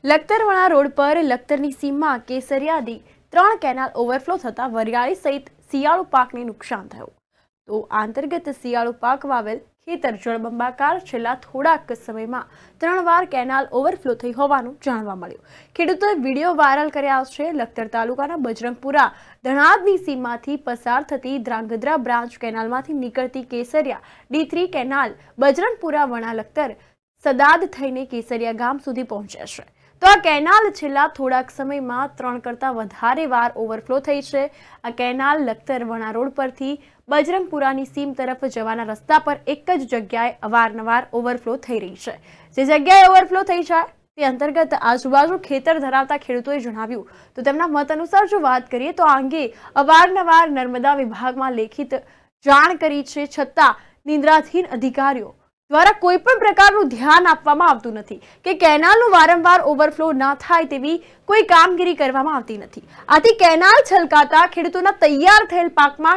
લખતરવાળા road પર લખતરની સીમમાં કેસરિયાદી 3 canal overflow થતા વરિયાળી સહિત શિયાળુ પાકને નુકસાન થયું. તો આ અંતર્ગત શિયાળુ પાક વાવેલ ખેતર જળબંબાકાર છેલ્લા થોડાક સમયમાં 3 વાર કેનાલ ઓવરફ્લો થઈ હોવાનું જાણવા મળ્યું. ખેડૂતોએ વિડીયો વાયરલ કર્યા છે. લખતર તાલુકાના બજરંગપુરા ધણાદની સીમમાંથી પસાર થતી ધ્રાંગધ્રા બ્રાન્ચ કેનાલમાંથી નીકળતી કેસરિયા D3 કેનાલ બજરંગપુરા વણા લખતર સદાદ થઈને કેસરિયા ગામ સુધી પહોંચે છે. તો આ કેનાલ છેલ્લા થોડાક સમયમાં 3 કરતાં વધારે વાર ઓવરફ્લો થઈ છે. આ કેનાલ લખતર વણા રોડ પરથી બજરંગપુરાની સીમ તરફ જવાના રસ્તા પર એક જ જગ્યાએ અવારનવાર ઓવરફ્લો થઈ રહી છે. જે જગ્યાએ ઓવરફ્લો થઈ જાય તે અંતર્ગત આજુબાજુ ખેતર ધરાવતા ખેડૂતોએ જણાવ્યું. તો તેમના મત અનુસાર જો વાત કરીએ તો આ અંગે અવારનવાર નર્મદા વિભાગમાં લેખિત જાણ કરી છે, છતાં નિંદ્રાધીન અધિકારીઓ દ્વારા કોઈ પણ પ્રકારનું ધ્યાન આપવામાં આવતું નથી કે કેનાલનું વારંવાર ઓવરફ્લો ના થાય તેવી કોઈ કામગીરી કરવામાં આવતી નથી. આથી કેનાલ છલકાતા ખેડૂતોના તૈયાર થયેલ પાકમાં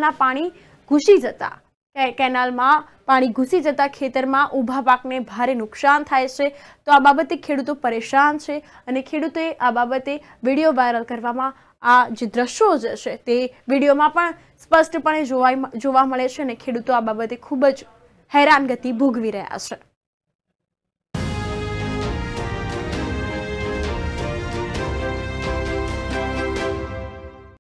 કેનાલમાં પાણી ઘૂસી જતા ખેતરમાં ઊભા પાકને ભારે નુકસાન થાય છે. તો આ બાબતે ખેડૂતો પરેશાન છે અને ખેડૂતોએ આ બાબતે વિડીયો વાયરલ કરવામાં આ જે દ્રશ્યો જે છે તે વિડીયોમાં પણ સ્પષ્ટપણે જોવા મળે છે અને ખેડૂતો આ બાબતે ખૂબ જ હેરાનગતિ ભોગવી રહ્યા છે.